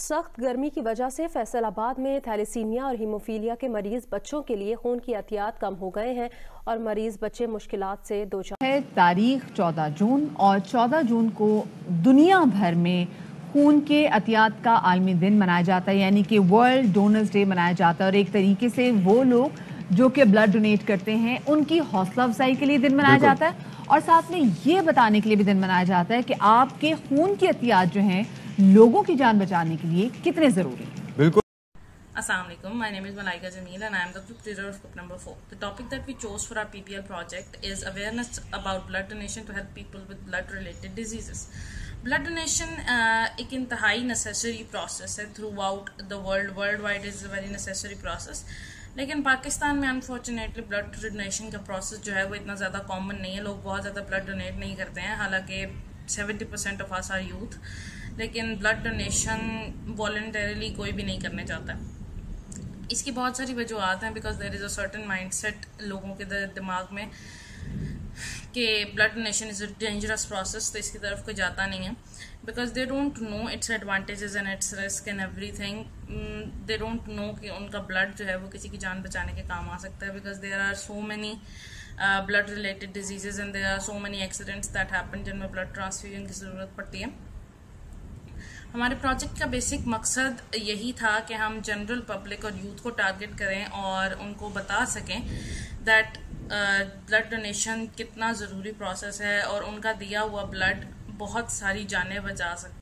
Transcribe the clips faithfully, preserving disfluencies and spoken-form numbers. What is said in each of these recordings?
सख्त गर्मी की वजह से फैसलाबाद में थैलेसीमिया और हीमोफीलिया के मरीज बच्चों के लिए खून की एहतियात कम हो गए हैं और मरीज बच्चे मुश्किलात से दो चार है। तारीख चौदह जून और चौदह जून को दुनिया भर में खून के एहतियात का आलमी दिन मनाया जाता है, यानी कि वर्ल्ड डोनर्स डे मनाया जाता है। और एक तरीके से वो लोग जो कि ब्लड डोनेट करते हैं उनकी हौसला अफजाई के लिए दिन मनाया जाता है और साथ में ये बताने के लिए भी दिन मनाया जाता है कि आपके खून की एहतियात जो हैं लोगों की जान बचाने के लिए कितने जरूरी हैं। बिल्कुल। Assalamu alaikum. My name is Malaika Jameel and I am the group leader of group number four. The topic that we chose for our P P L project is awareness about blood donation to help people with blood related diseases. Blood donation uh, एक इंतहाई necessary process है throughout the world. Worldwide is a very necessary process. लेकिन पाकिस्तान में unfortunately blood donation का process जो है वो इतना ज़्यादा कॉमन नहीं है। लोग बहुत ज़्यादा ब्लड डोनेट नहीं करते हैं, हालांकि seventy percent of ours are youth, लेकिन ब्लड डोनेशन वॉलंटरीली कोई भी नहीं करने चाहता है। इसकी बहुत सारी वजूहत हैं, because there is a certain mindset लोगों के दिमाग में कि blood donation is a dangerous process, तो इसकी तरफ कोई जाता नहीं है। Because they don't know its advantages and its risk and everything. They don't know कि उनका ब्लड जो है वो किसी की जान बचाने के काम आ सकता है, because there are so many blood related diseases and there are so many accidents that happen जिनमें ब्लड ट्रांसफ्यूजन की ज़रूरत पड़ती है। हमारे प्रोजेक्ट का बेसिक मकसद यही था कि हम जनरल पब्लिक और यूथ को टारगेट करें और उनको बता सकें दैट ब्लड डोनेशन कितना ज़रूरी प्रोसेस है और उनका दिया हुआ ब्लड बहुत सारी जानें बचा सकता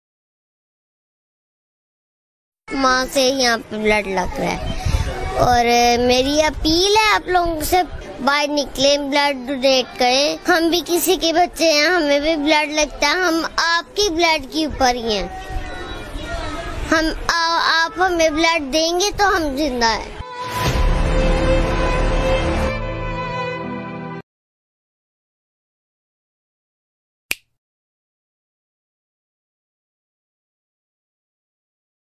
है। माँ से यहाँ पे ब्लड लग रहा है और मेरी अपील है आप लोगों से बाहर निकले, ब्लड डोनेट करें। हम भी किसी के बच्चे हैं, हमें भी ब्लड लगता है, हम आपकी ब्लड के ऊपर ही हैं। हम आ, आप हमें ब्लड देंगे तो हम जिंदा है।